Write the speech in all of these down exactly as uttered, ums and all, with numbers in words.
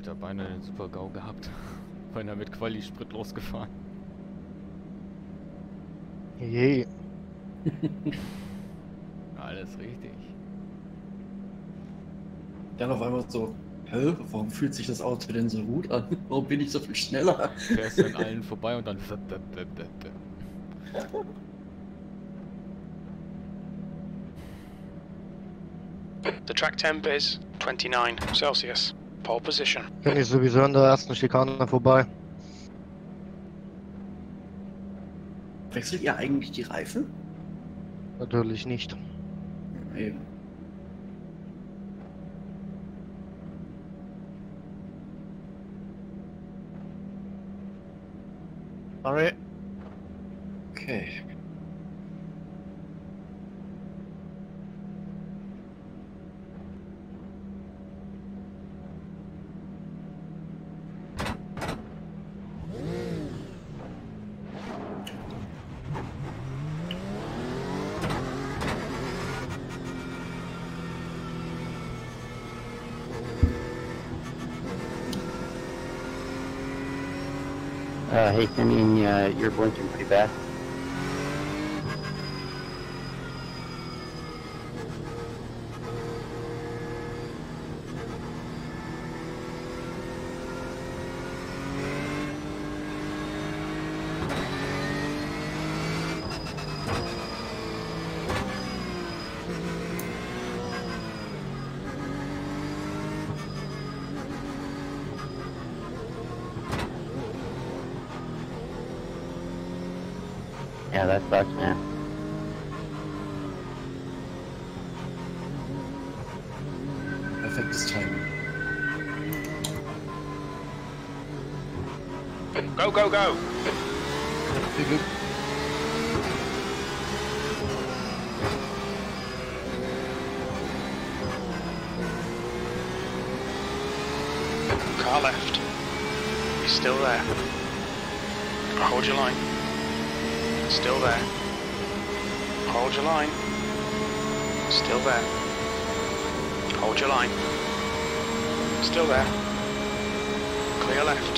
Alter, beinahe den Super-GAU gehabt. Beinahe mit Quali-Sprit losgefahren. Je. Alles richtig. Dann auf einmal so, hä, warum fühlt sich das Auto denn so gut an? Warum bin ich so viel schneller? Fährst du an allen vorbei und dann... The track temp is twenty-nine Celsius. Pole position. Bin ich sowieso an der ersten Schikane vorbei. Wechselt ihr eigentlich die Reifen? Natürlich nicht. Ja, eben. Sorry. Okay. Uh, hey, Simeon, uh, you're blinking pretty bad. Yeah, that sucks, man. Perfektes Timing. Go, go, go! Viel Glück. Car left. He's still there. Hold your line. Still there. Hold your line. Still there. Hold your line. Still there. Clear left.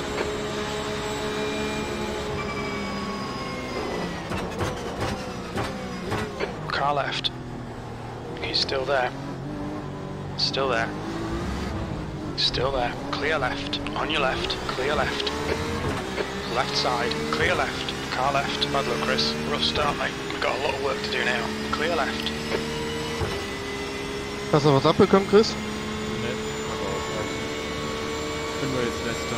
Car left. He's still there. Still there. Still there. Clear left. On your left. Clear left. Left side. Clear left. Car left. Bad luck, Chris. Rough start, mate. We've got a lot of work to do now. Clear left. Hast du was abbekommen, Chris? Ne, aber auch bin nur jetzt Letzter.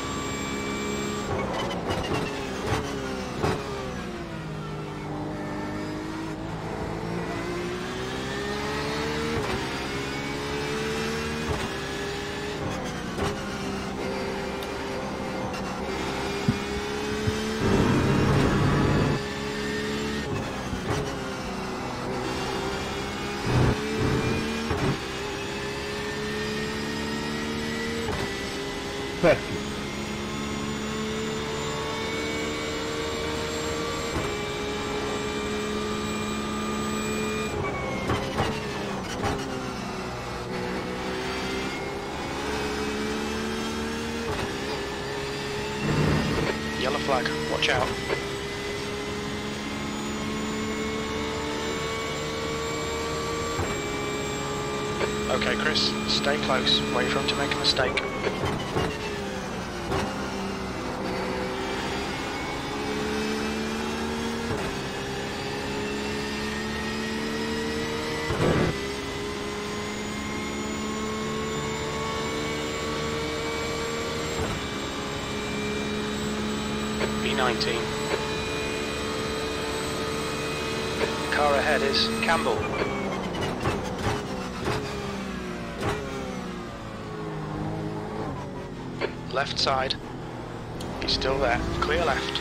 Yellow flag. Watch out. Okay, Chris. Stay close. Wait for him to make a mistake. B nineteen. Car ahead is Campbell. Left side. He's still there. Clear left.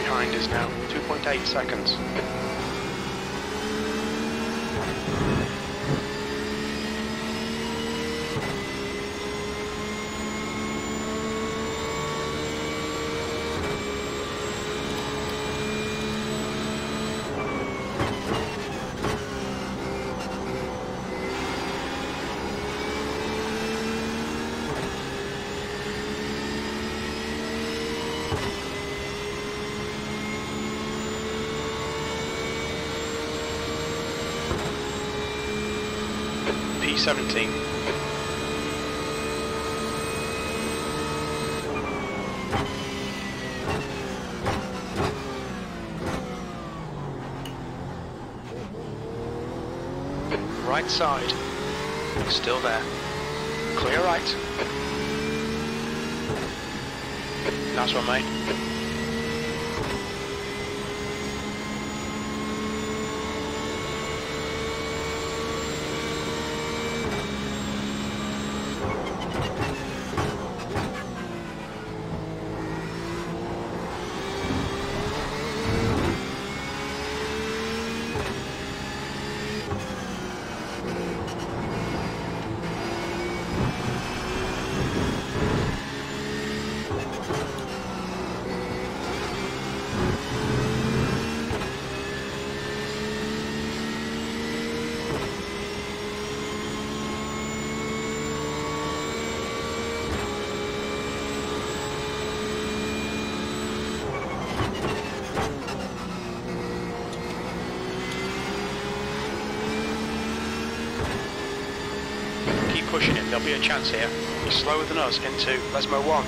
behind us now. two point eight seconds. P seventeen. Right side. Still there. Clear right. Nice one, mate. Pushing it, there'll be a chance here. He's slower than us into Lesmo one.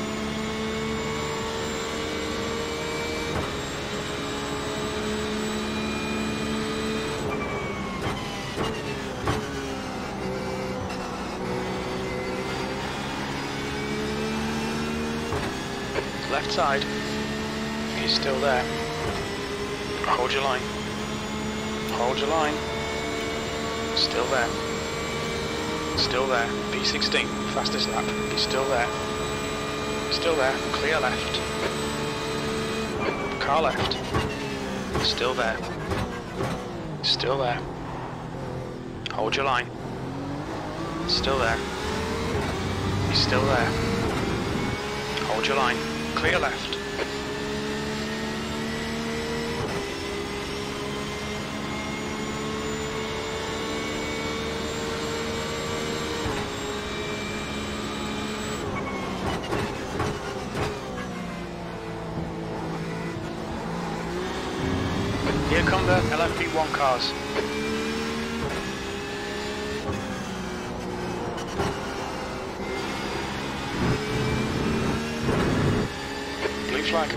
Left side. He's still there. Hold your line. Hold your line. Still there. Still there. P sixteen, fastest lap. He's still there. Still there. Clear left. Car left. Still there. Still there. Hold your line. Still there. He's still there. Hold your line. Clear left. Here come the L M P one cars. Blue flag.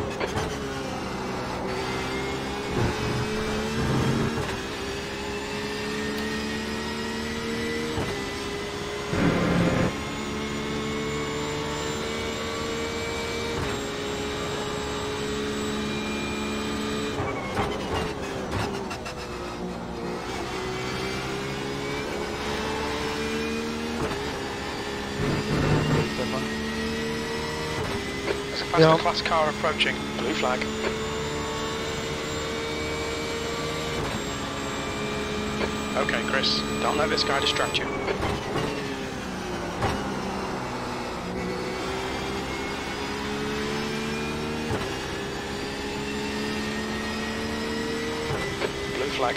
Faster Yeah. class car approaching. Blue flag. Okay, Chris, don't let this guy distract you. Blue flag.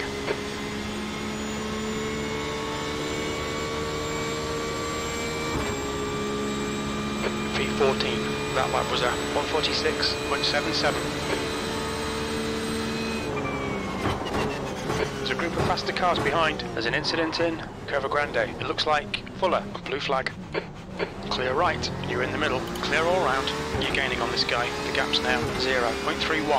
V fourteen. That lap was a one forty-six point seven seven. There's a group of faster cars behind. There's an incident in Curva Grande. It looks like Fuller. Blue flag. Clear right. You're in the middle. Clear all round. You're gaining on this guy. The gap's now zero point three one.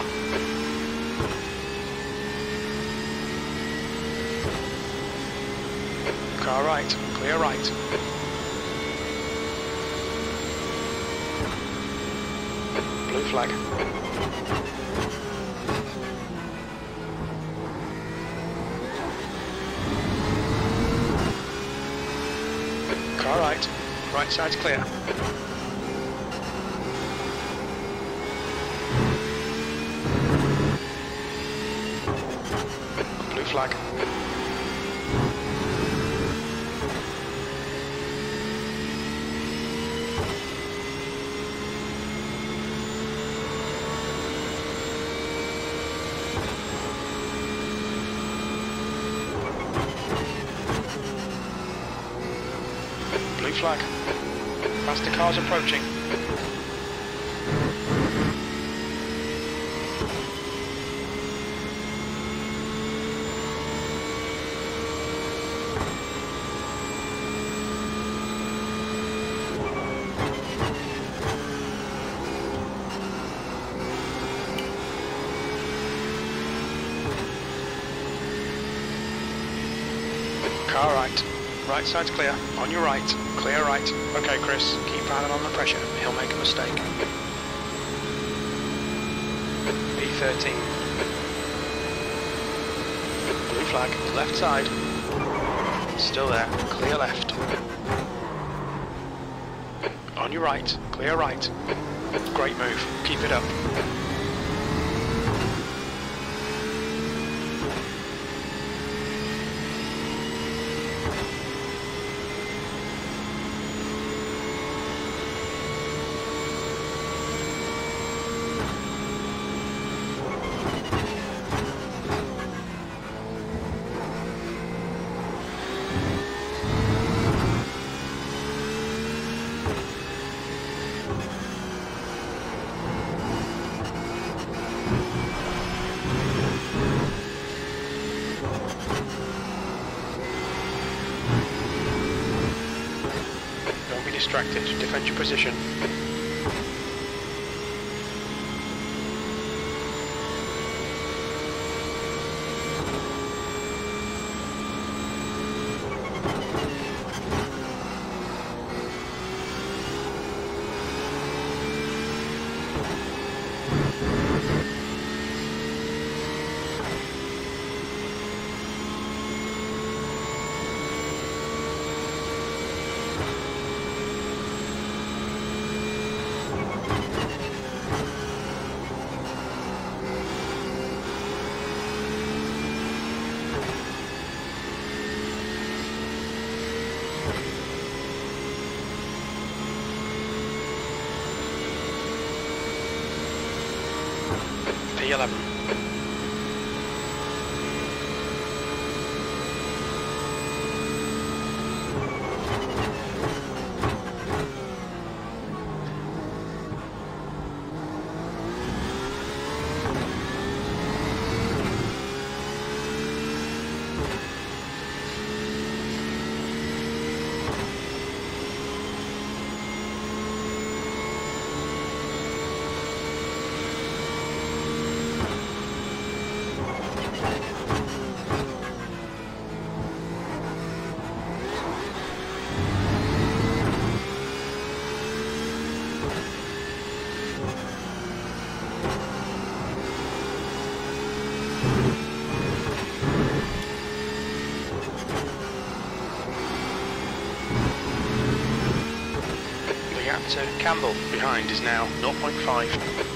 Car right. Clear right. Blue flag. Car right. Right side's clear. flag. Blue flag. Faster cars approaching. Car right. Right side's clear. On your right. Clear right. Okay, Chris. Keep Alan on the pressure. He'll make a mistake. B thirteen. Blue flag. Left side. Still there. Clear left. On your right. Clear right. Great move. Keep it up. Distracted. Defend your position. P eleven. To Campbell behind is now zero point five.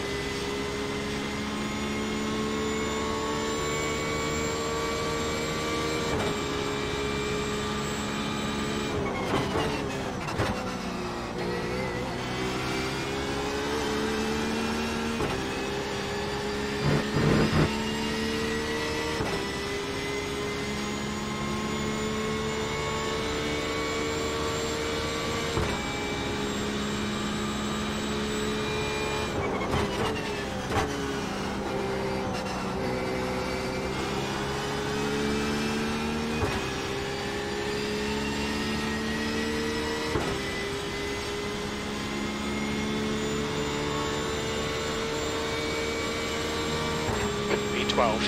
B twelve.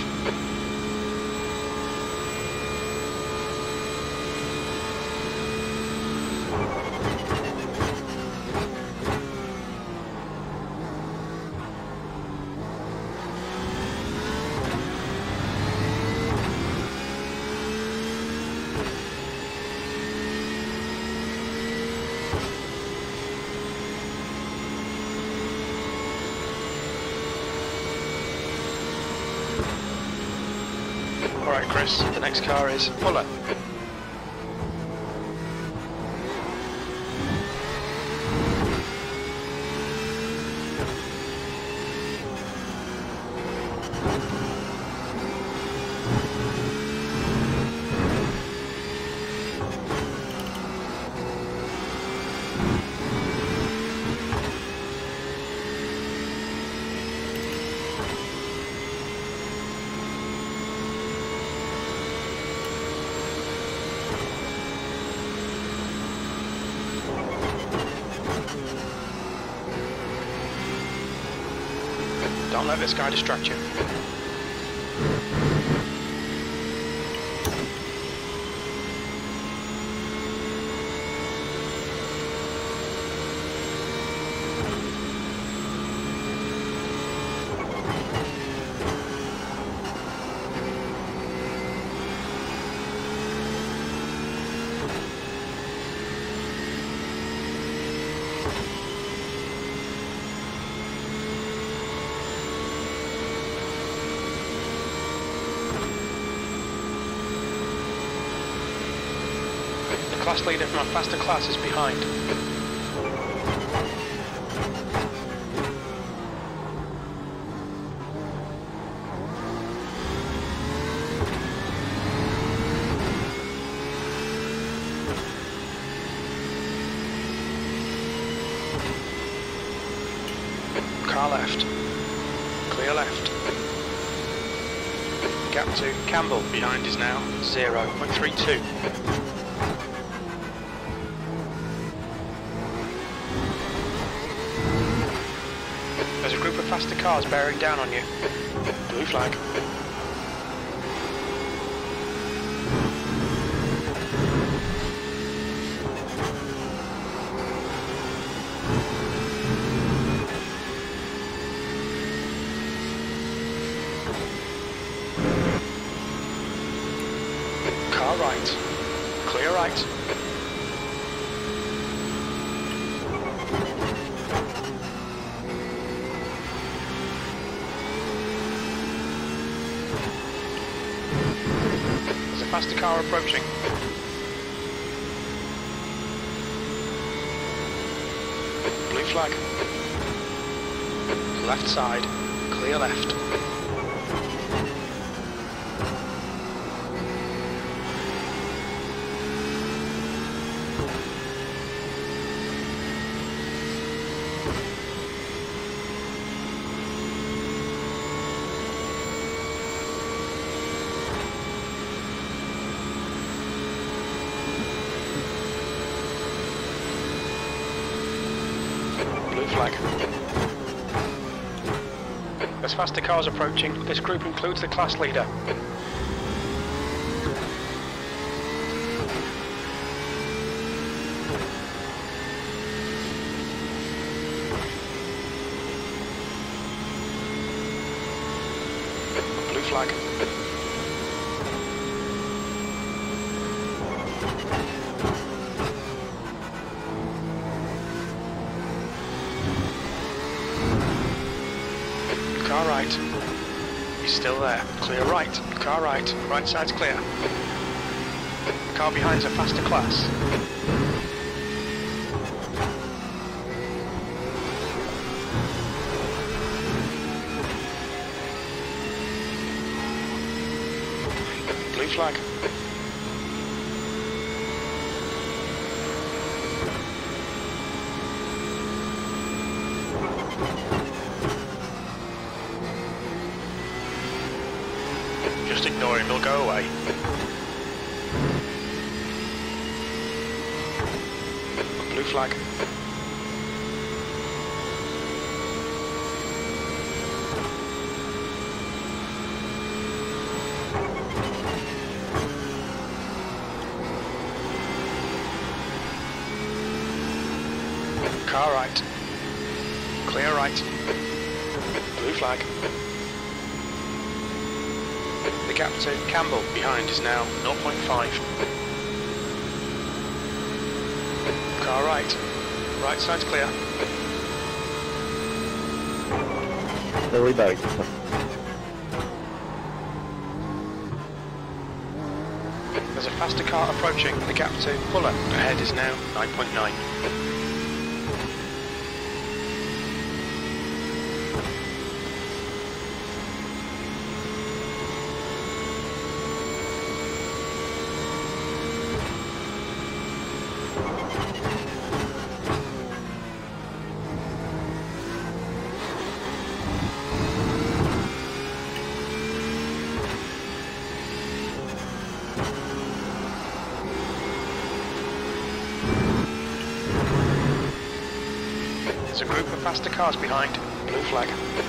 Alright, Chris, the next car is Fuller. Don't let this guy distract you. The class leader from a faster class is behind. Car left. Clear left. Gap to Campbell behind is now zero point three two. There's a group of faster cars bearing down on you. Blue flag. Car right. Clear right. There's a faster car approaching. Blue flag. Left side. Clear left. Blue flag. There's faster cars approaching. This group includes the class leader. Blue flag. Car right. He's still there. Clear right. Car right. Right side's clear. Car behind's a faster class. Blue flag. Just ignore him, he'll go away. Blue flag. Car right. Clear right. Blue flag. The gap to Campbell behind is now zero point five. Car right. Right side's clear. Early back. There's a faster car approaching the gap to Fuller. Ahead is now nine point nine. There's a group of faster cars behind. Blue flag.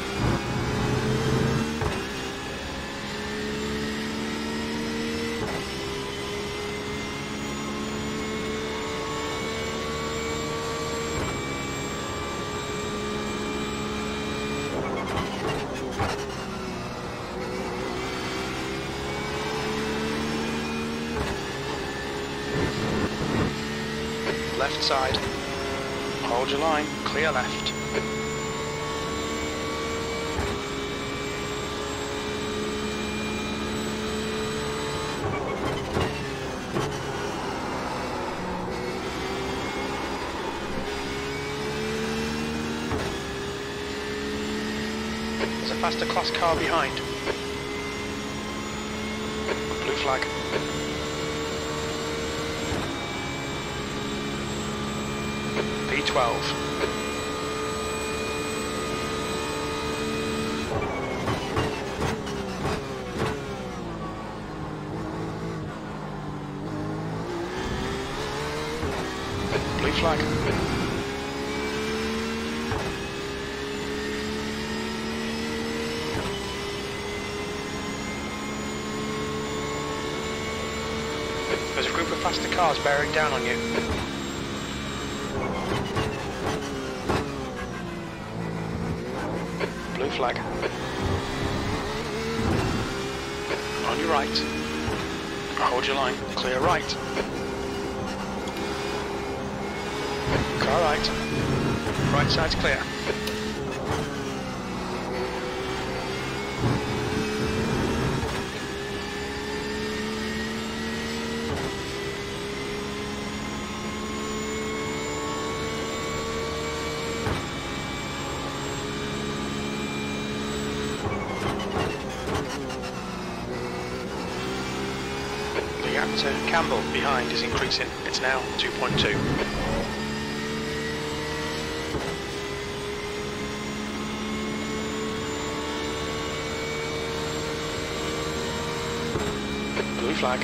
Left side. Hold your line, clear left. There's a faster class car behind. Blue flag. P twelve. Blue flag. There's a group of faster cars bearing down on you. Blue flag. On your right. Hold your line. Clear right. Car right. Right side's clear. The gap to Campbell behind is increasing. It's now two point two. Blue flag.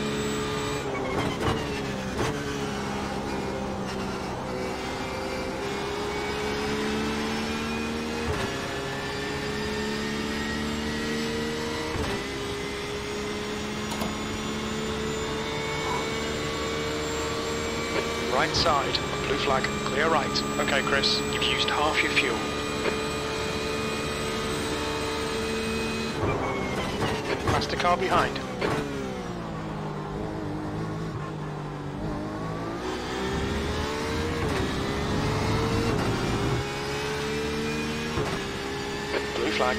Right side, blue flag, clear right. Okay, Chris, you've used half your fuel. Faster car behind. Blue flag.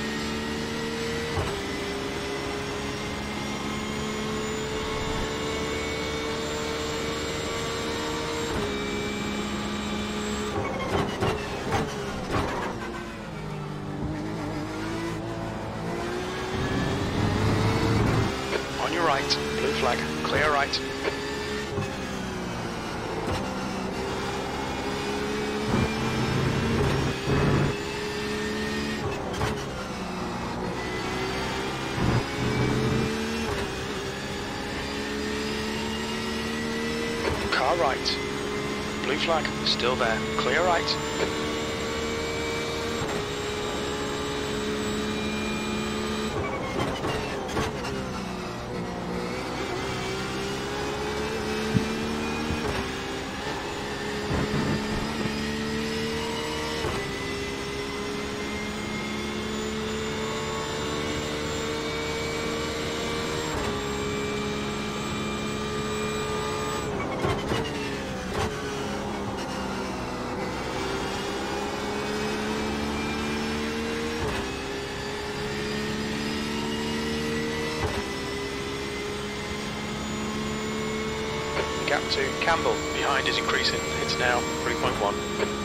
On your right, blue flag, clear right. Car right. Blue flag, still there. Clear right. gap to Campbell behind is increasing. It's now three point one.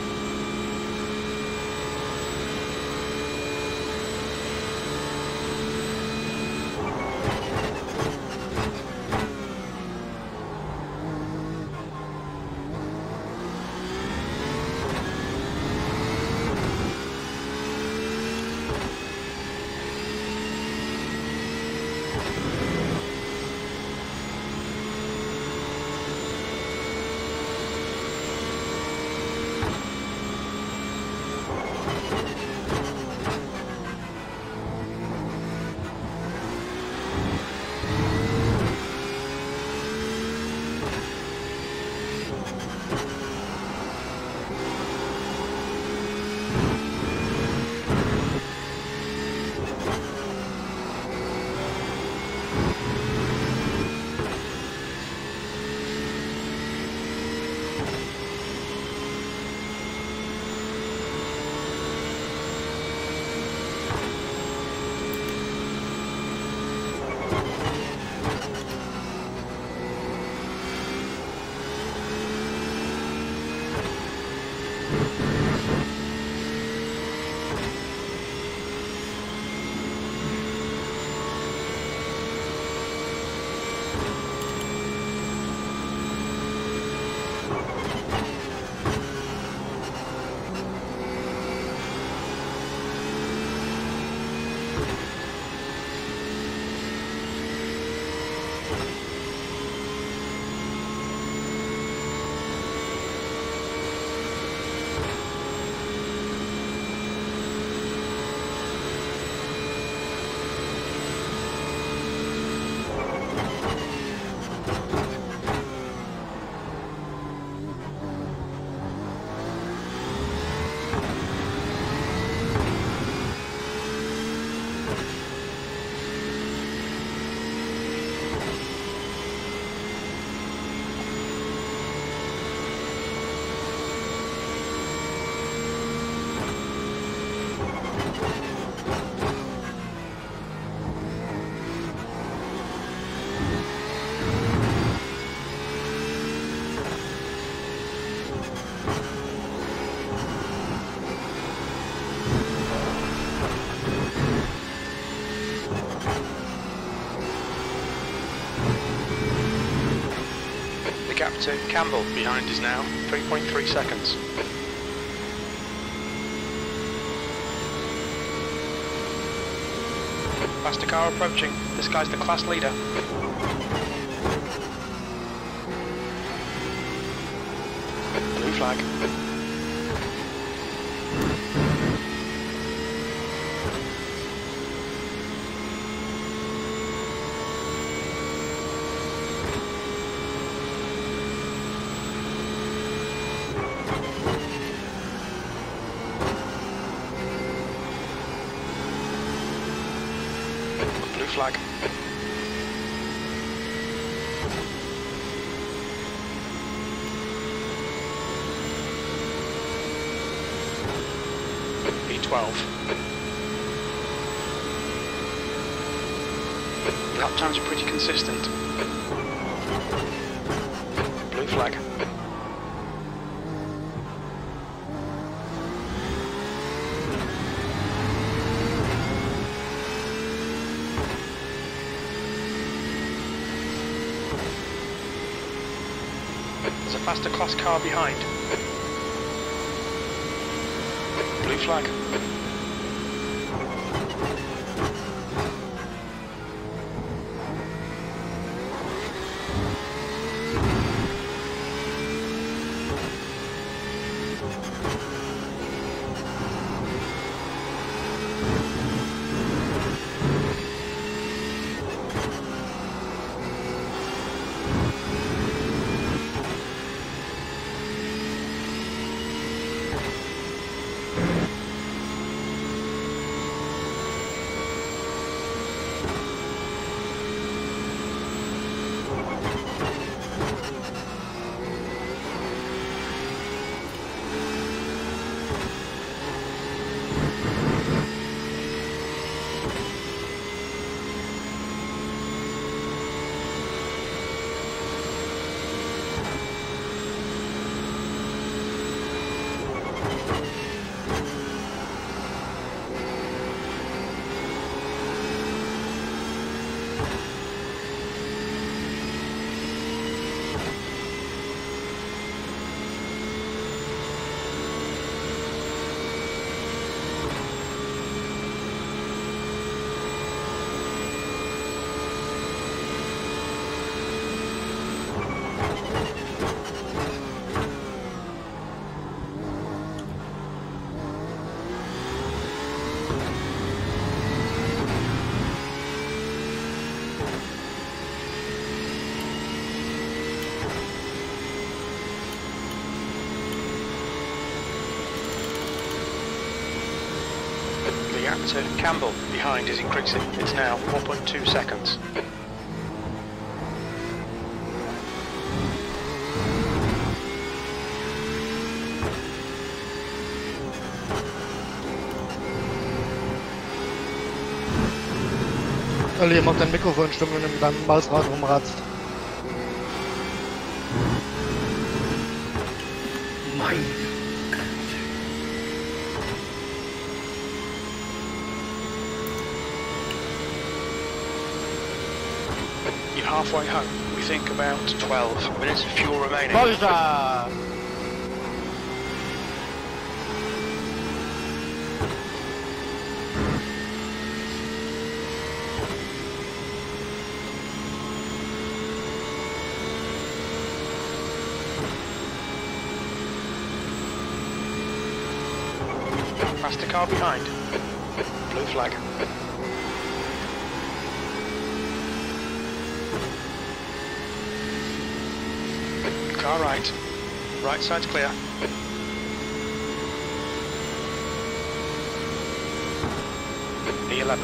Gap to Campbell behind is now three point three seconds. Faster car approaching. This guy's the class leader. Blue flag. Flag. B twelve. Lap times are pretty consistent. Blue flag. There's a faster class car behind. Blue flag. gap to Campbell behind is increasing. It's now one point two seconds. Olli, mach dein Mikrofon stumm, wenn du mit deinem Mausrad rumratzt. Mein You're halfway home. We think about twelve minutes of fuel remaining. Vollgas! Faster car behind. Blue flag. Car right. Right side's clear. E eleven.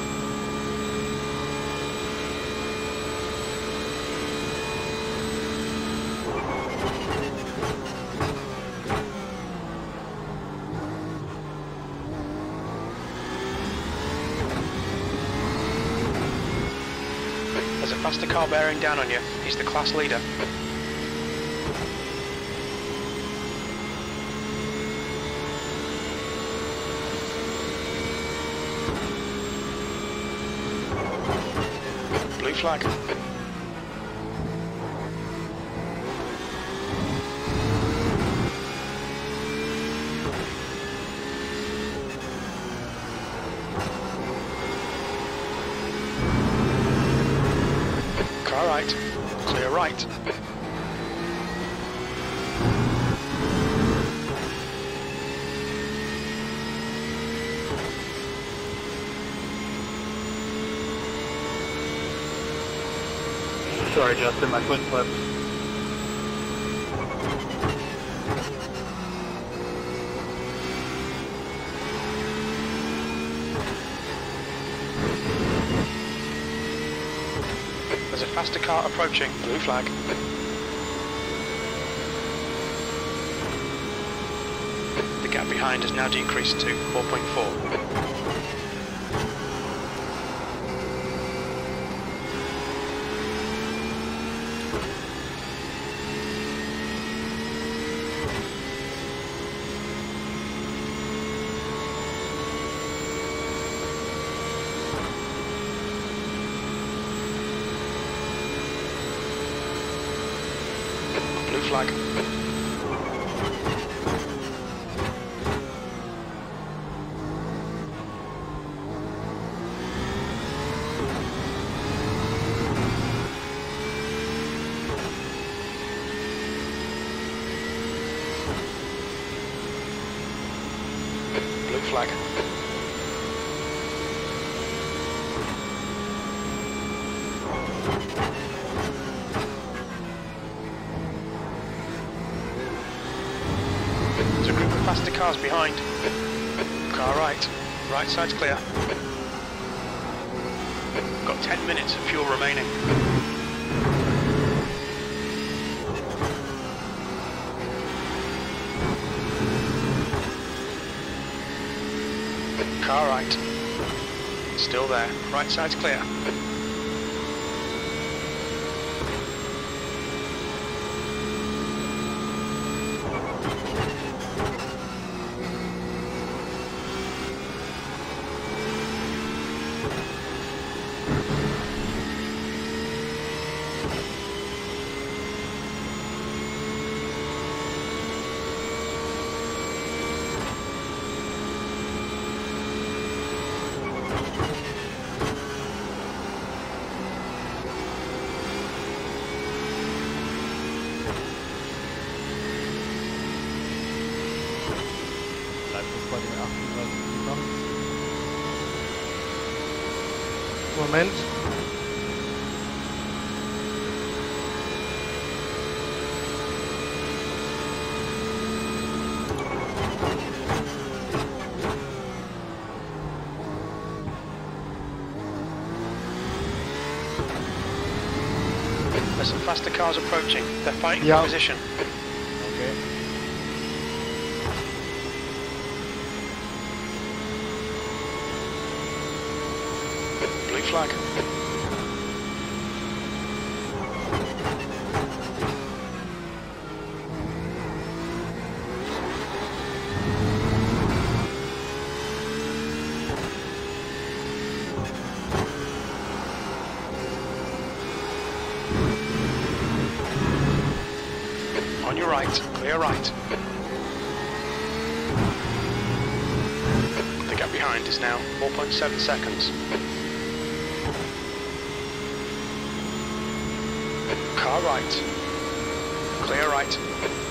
There's a faster car bearing down on you. He's the class leader. Blue flag. Car right. Clear right. Sorry, Justin, my foot slipped. There's a faster car approaching. Blue flag. The gap behind has now decreased to four point four. Blue flag. Blue flag. There's a group of faster cars behind. Car right. Right side's clear. Got ten minutes of fuel remaining. Car right. Still there. Right side's clear. Bleibt das bei den achtunddreißig Minuten? Moment. There's some faster cars approaching. They're fighting Yeah. for position. Okay. Blue flag. On your right, clear right. The gap behind is now four point seven seconds. Car right. Clear right.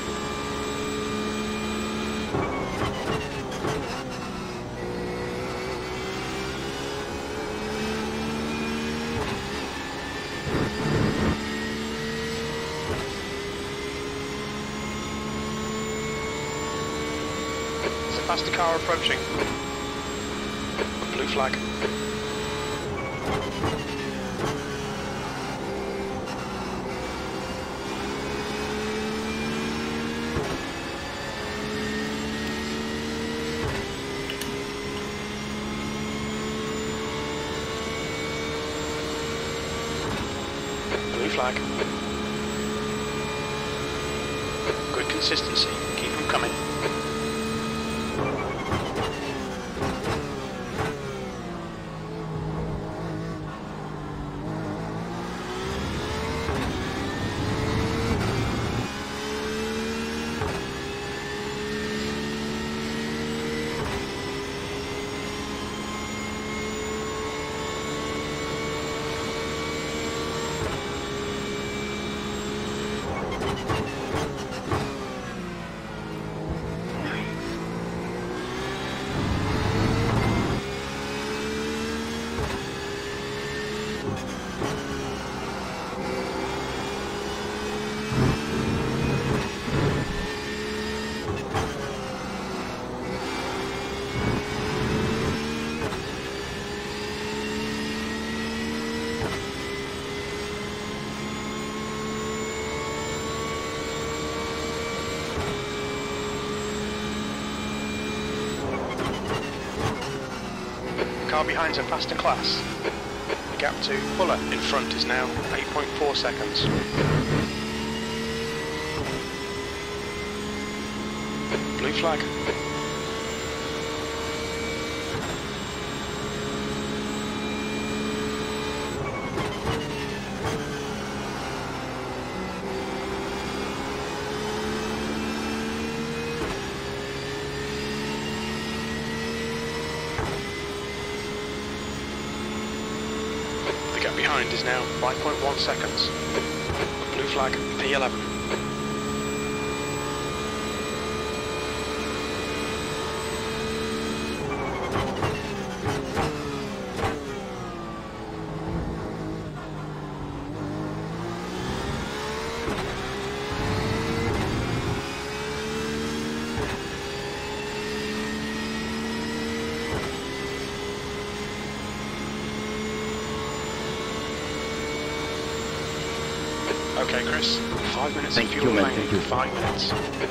There's a faster car approaching. Blue flag. Blue flag. Good consistency. Keep them coming. Car behind's a faster class. The gap to Fuller in front is now eight point four seconds. Blue flag. The gap behind is now five point one seconds. Blue flag, P eleven. Okay, Chris. Five minutes Thank of you, fuel man, remaining. thank you. Five minutes.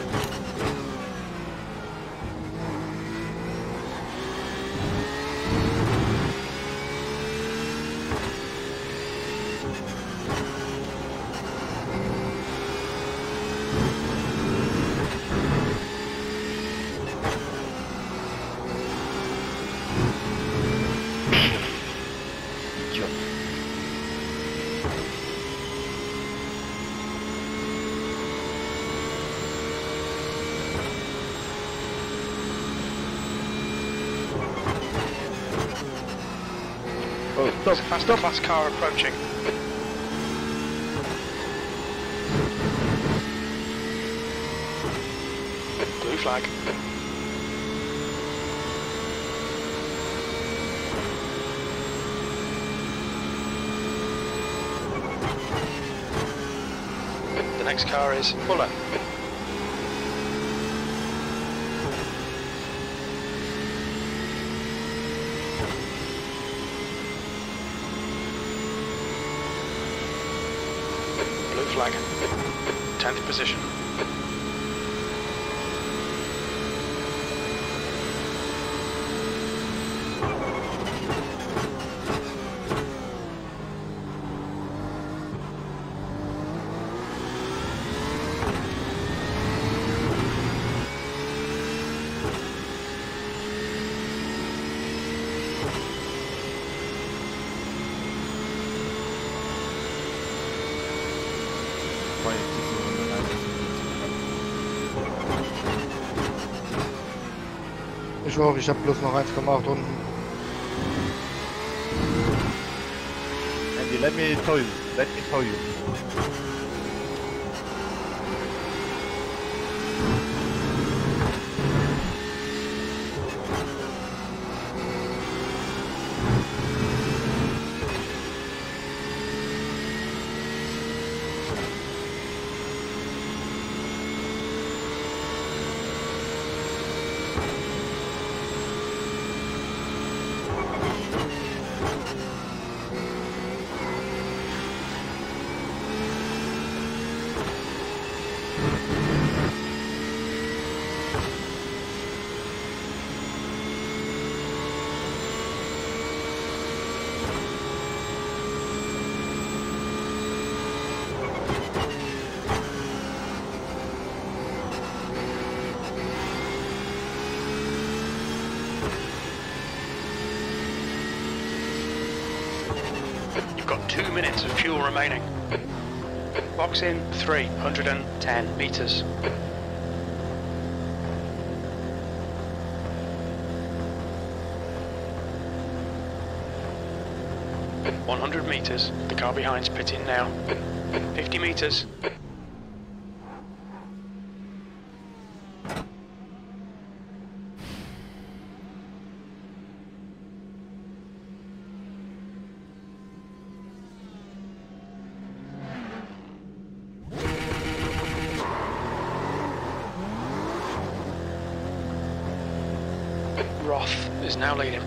Sure. Oh, stop, There's a faster class car approaching. Blue flag. The next car is Fuller. flag. tenth position. War jetzt nicht so eine Leistung. Ich auch, ich habe bloß noch eins Komma acht Runden. Andy, let me tell you. Let me tell you. You've got two minutes of fuel remaining. Box in three hundred ten meters. one hundred meters. The car behind's pitting now. fifty meters. Roth is now leading.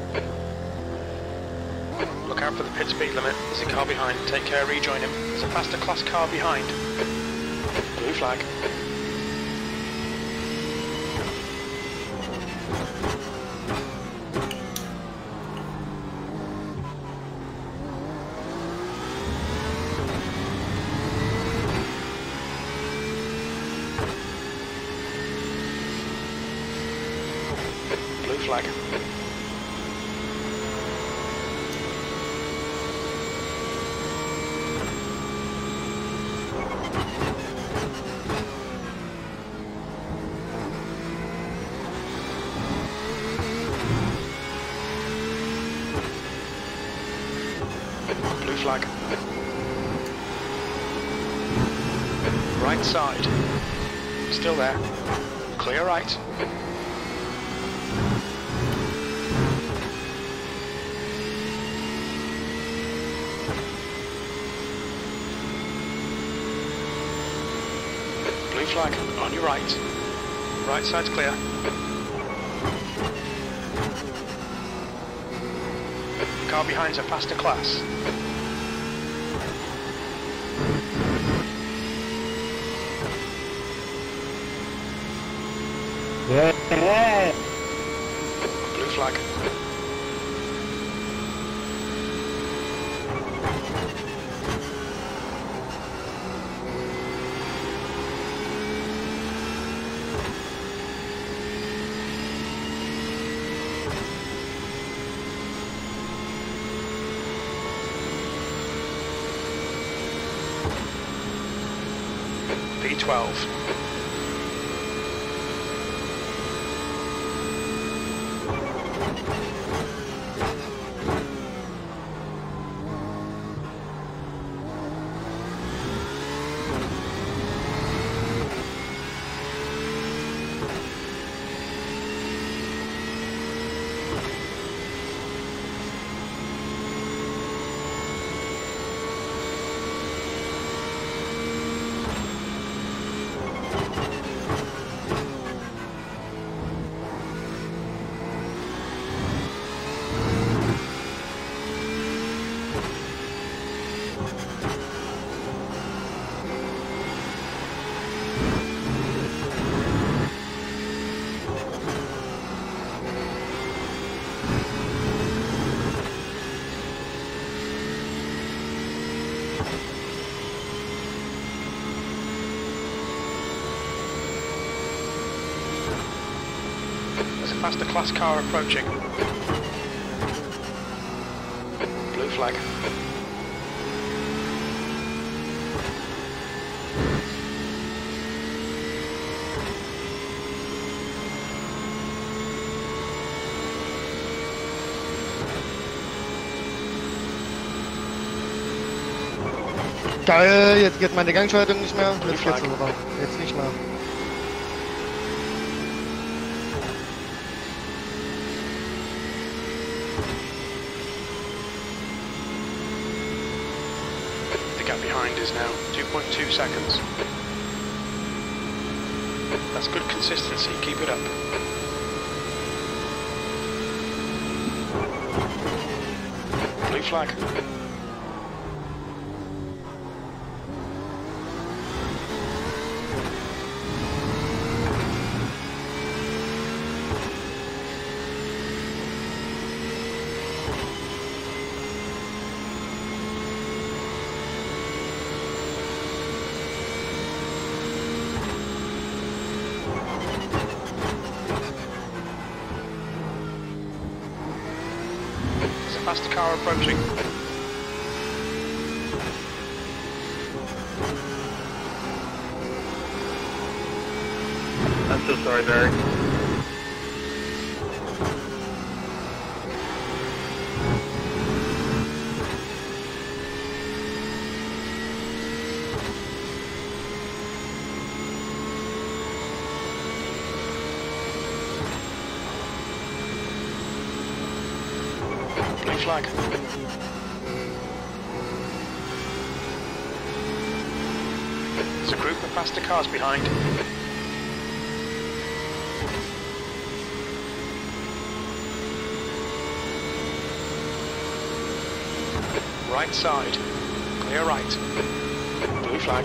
Look out for the pit speed limit. There's a car behind. Take care, rejoin him. There's a faster class car behind. Blue flag. Blue flag. Blue flag. Right side. Still there. Clear right. Blue flag on your right. Right side's clear. Car behind's a faster class. Yeah. Blue flag. P twelve. faster class car approaching. Blue flag. Geil, jetzt geht meine Gangschaltung nicht mehr. Jetzt Flag. geht's aber. Jetzt nicht mehr. The gap behind is now two point two seconds. That's good consistency, keep it up. Blue flag. There's a faster car approaching. I'm so sorry, Barry. Blue flag. There's a group of faster cars behind. Right side. Clear right. Blue flag.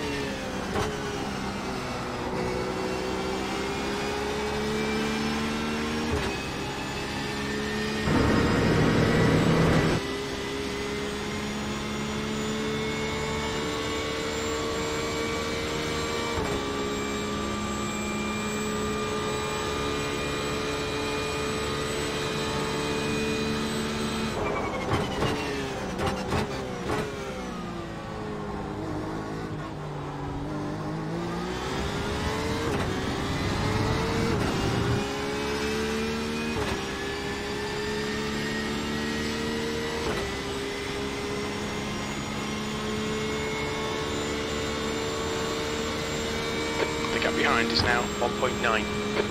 The gap behind is now one point nine.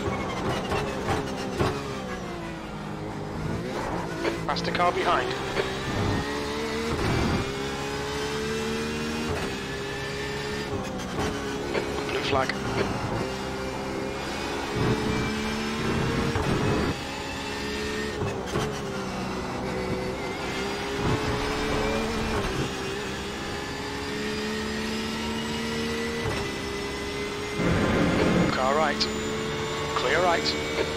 Faster car behind. Blue flag. Car right. Clear right.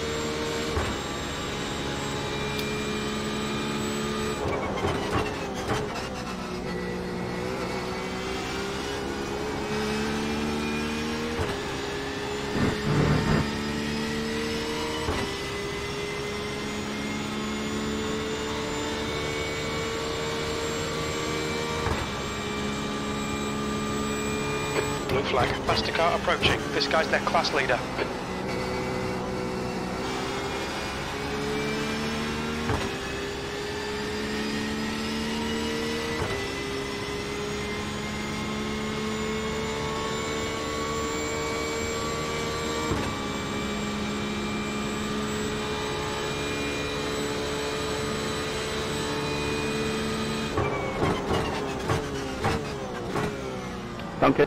Blue flag. Faster car approaching. This guy's their class leader. Danke.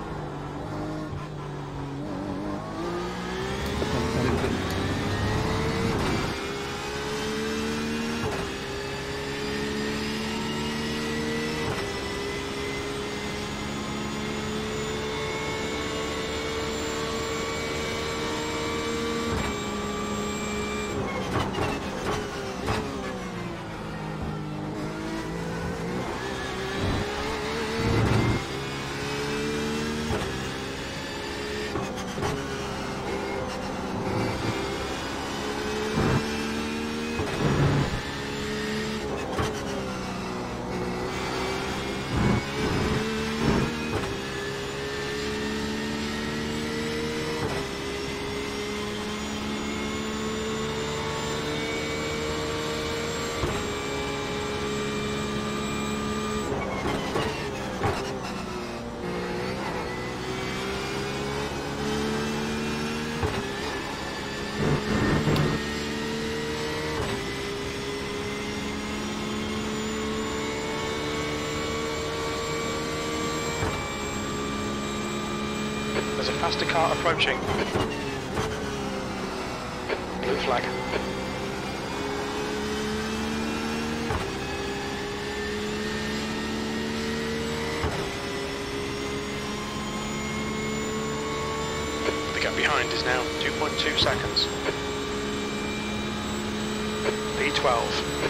There's a faster car approaching. Blue flag. The gap behind is now two point two seconds. P twelve.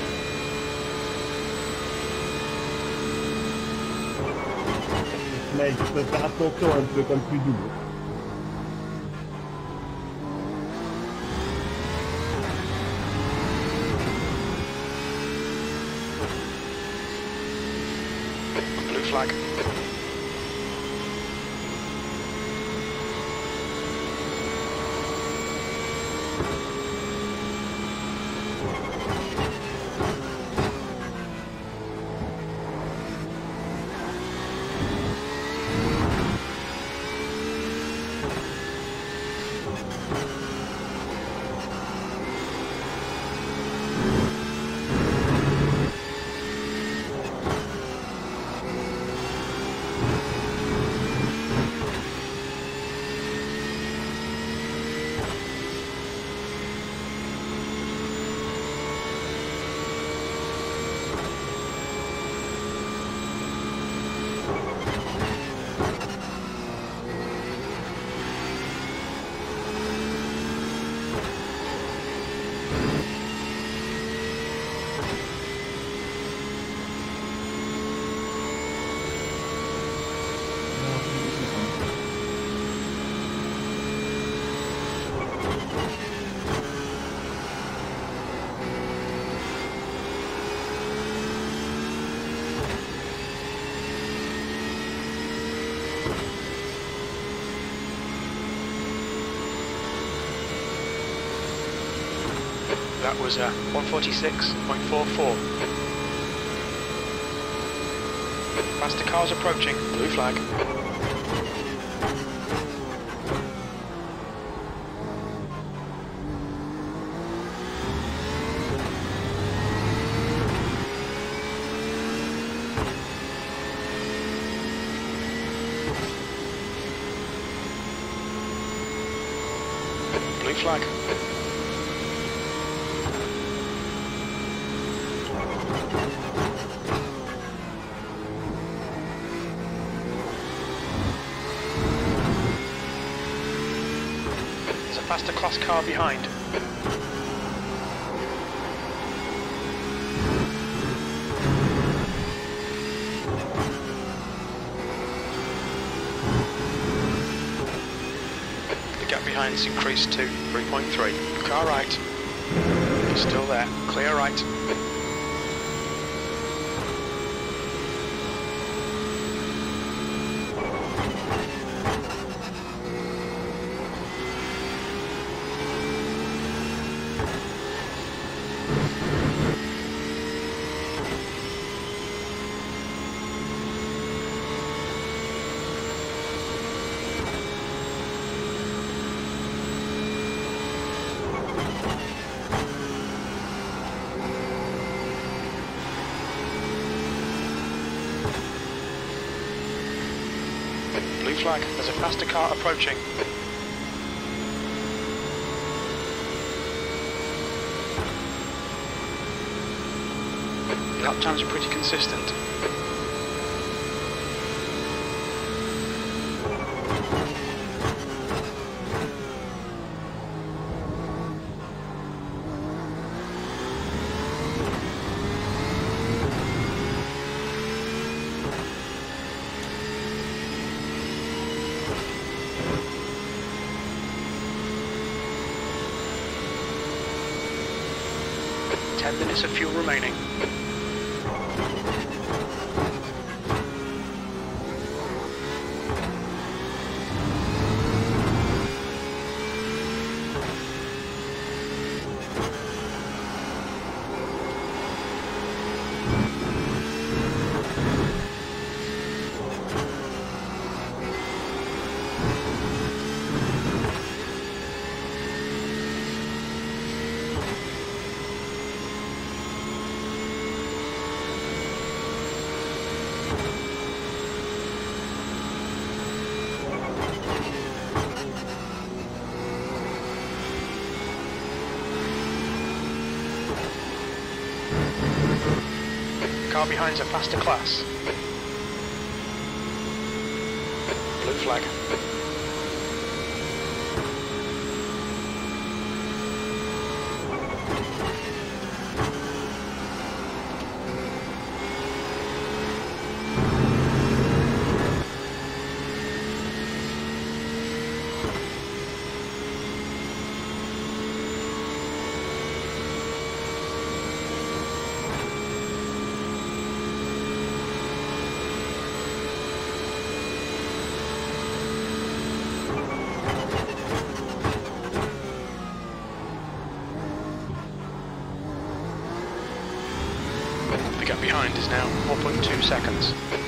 Mais je peux faire attention un peu comme tu doubles. Blue flag. That was uh, one forty-six point four four. Faster cars approaching. Blue flag. Blue flag. There's a faster class car behind. The gap behind is increased to three point three. Car right. Still there. Clear right. Blue flag. There's a faster car approaching. Lap times are pretty consistent. Ten minutes of fuel remaining. car behind's a faster class. Blue flag. The gap behind is now one point two seconds.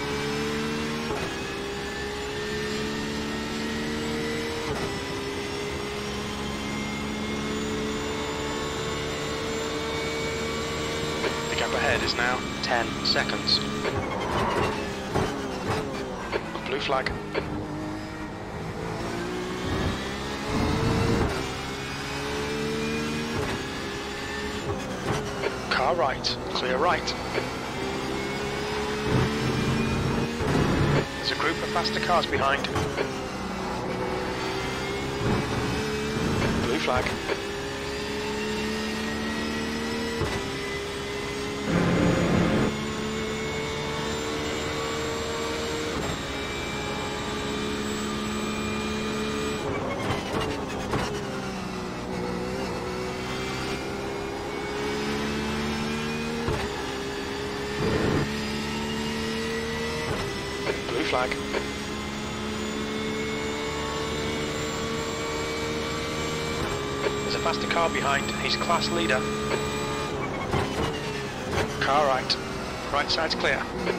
The gap ahead is now ten seconds. Blue flag. Car right, clear right. There's a group of faster cars behind. Blue flag. Blue flag. There's a faster car behind. He's class leader. Car right. Right side's clear.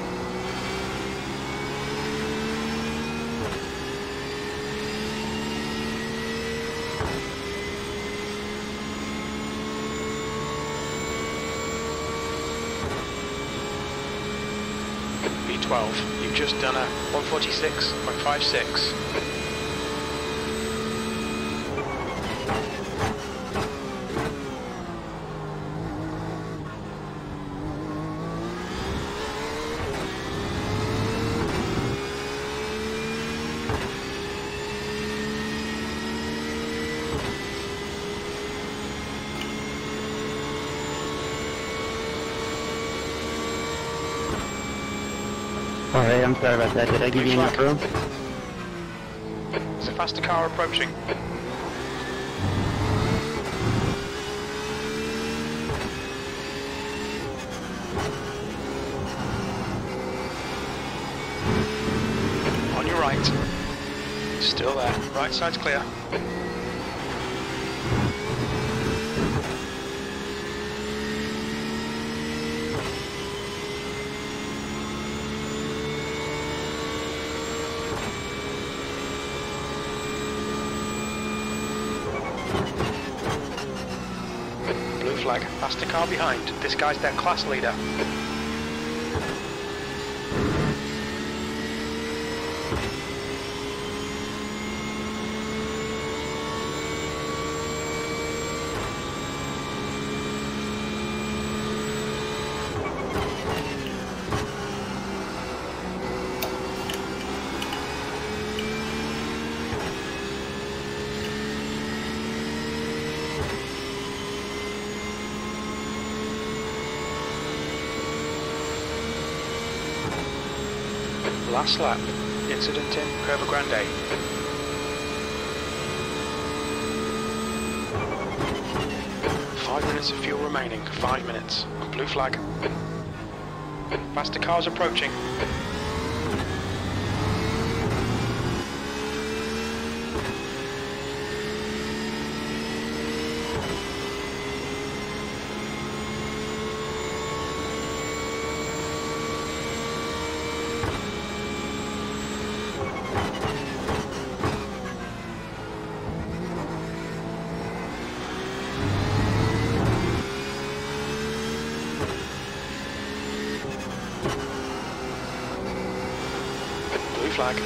B twelve, you've just done a one forty-six point five six. Alright, I'm sorry about that. Did I give you enough room? There's a faster car approaching. On your right. Still there. Right side's clear. Blue flag. Faster car behind. This guy's their class leader. Last lap. Incident in Curva Grande. Five minutes of fuel remaining. Five minutes. Blue flag. Faster cars approaching. Blue flag.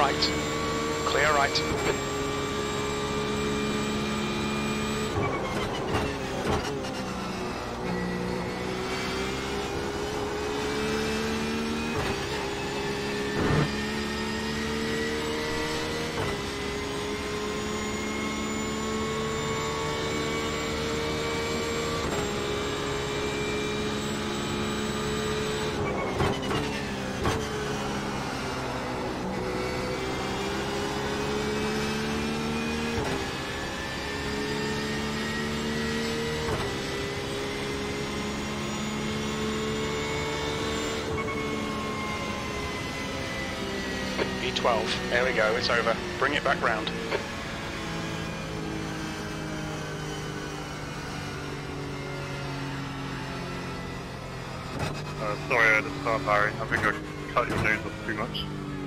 right. Clear right. B twelve, there we go, it's over. Bring it back round. Uh, sorry I had to start firing. I think I cut your nose off too much.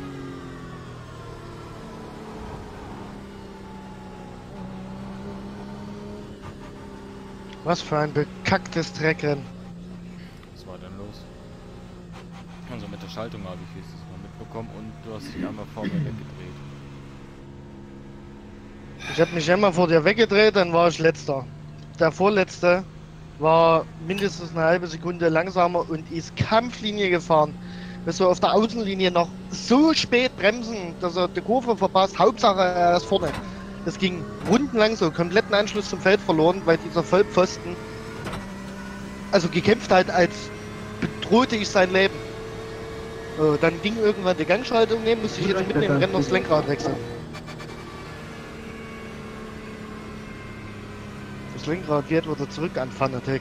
Was für ein bekacktes Dreckrennen. Was war denn los? Also mit der Schaltung habe ich es mal mitbekommen und du hast dich einmal vor mir weggedreht. Ich habe mich einmal vor dir weggedreht, dann war ich letzter. Der vorletzte war mindestens eine halbe Sekunde langsamer und ist Kampflinie gefahren. Bist du auf der Außenlinie noch so spät bremsen, dass er die Kurve verpasst. Hauptsache er ist vorne. Das ging rundenlang so, kompletten Anschluss zum Feld verloren, weil dieser Vollpfosten also gekämpft hat, als bedrohte ich sein Leben. So, dann ging irgendwann die Gangschaltung nehmen, musste ich jetzt mitten im Rennen noch das Lenkrad wechseln. Das Lenkrad geht wieder zurück an Fanatec.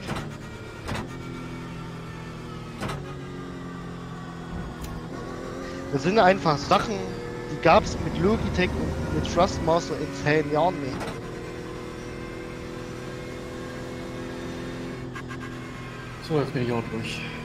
Das sind einfach Sachen, die gab es mit Logitech und mit Thrustmaster in zehn Jahren nicht. So, jetzt bin ich auch durch.